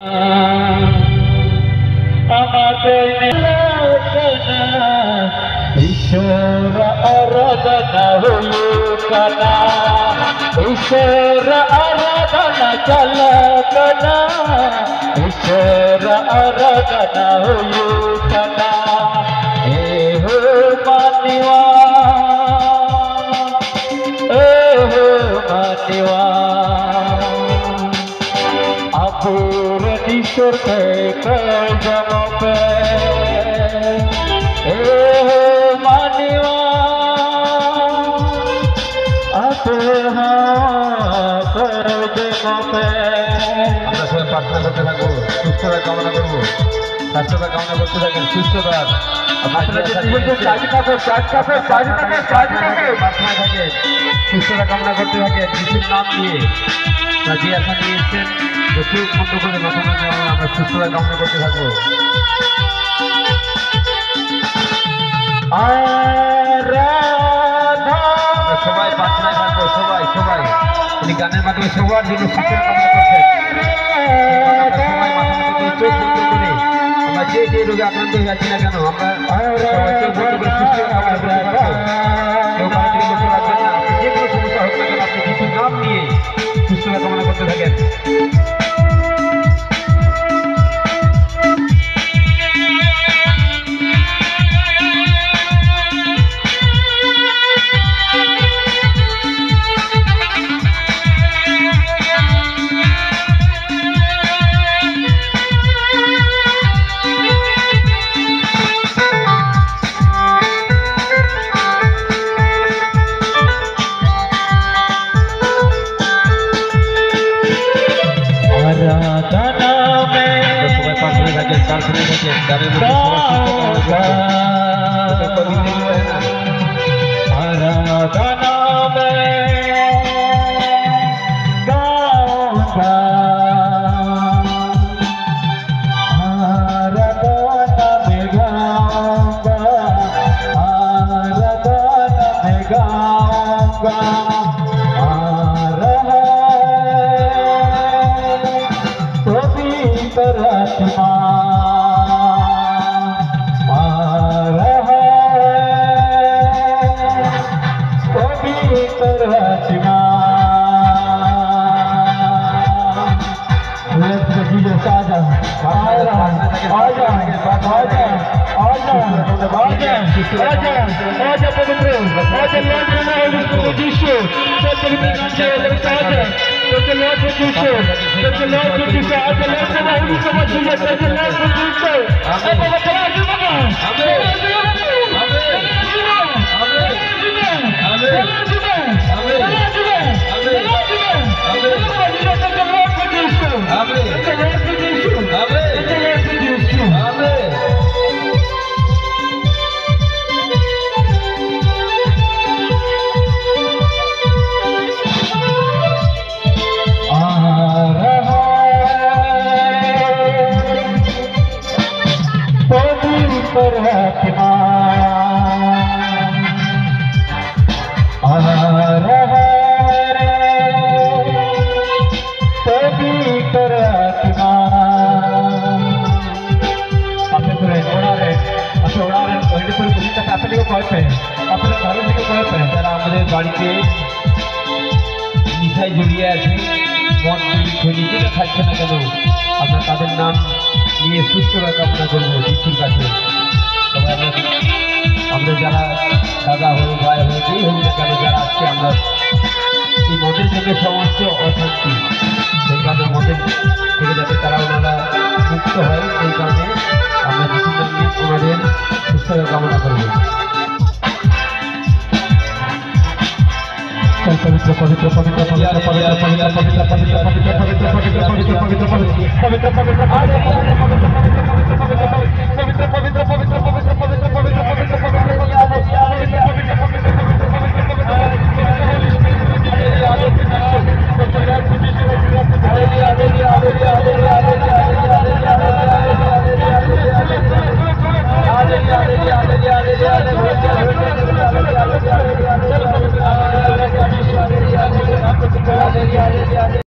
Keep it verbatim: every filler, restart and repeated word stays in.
আমাদের ঈশ্বর আরাধনা হলুকানা, ঈশ্বর আরাধনা চলকনা, ঈশ্বর আরাধনা হলুকানা। এ হো মানিবা, এ হো মানিবা, আপুর ঈশ্বর কে জম पे ए हो मानिवा आते हाँ कर जम पे। আমরা সবাই প্রার্থনা করতে থাকবো, সুস্থতা কামনা করবো, স্বাস্থ্যতা কামনা করতে থাকেন, সুস্থতার প্রার্থনা থাকে, সুস্থতা কামনা করতে থাকেন। যিশুর নাম নিয়ে যে আশা নিয়ে এসছেন চোখ বন্ধ করে মাথা মাঝে আমরা সুস্থতা কামনা করতে থাকবো। সবাই প্রার্থনায় থাকবো, সবাই সবাই উনি গানের মাধ্যমে সবার জন্য সুস্থতা কামনা করছেন। সবাই মাথা মাথা দিয়ে চোখ বন্ধ করে আমরা যে যে রোগে আক্রান্ত হয়ে আছি না কেন আমরা সবাই চোখ বন্ধ করে সুস্থতা কামনা করতে পারবো। কেউ কারো দিকে লক্ষ্য রাখবেন না, আপনি যে কোনো সমস্যা হোক না কেন আপনি যিশুর নাম নিয়ে সুস্থতা কামনা করতে থাকেন। যারা আমাদের বাড়িতে নিশায় জড়িয়ে আছে, মদ যেটা খাচ্ছে না কেন আমরা তাদের নাম নিয়ে সুস্থতা কামনা করবো যিশুর কাছে। তবে আমরা আমরা যারা দাদা হোক ভাই হোক যেই হোক না কেন যারা আজকে আমরা এই মদের জন্য সমস্ত অশান্তি সেই কারণে মদের থেকে যাতে তারা ওনারা মুক্ত হয় সেই কারণে আমরা যিশুর নাম নিয়ে ওনাদের সুস্থতা কামনা করবো। পবিত্র পবিত্র পবিত্র পবিত্র পবিত্র পবিত্র পবিত্র পবিত্র পবিত্র পবিত্র পবিত্র পবিত্র পবিত্র পবিত্র পবিত্র পবিত্র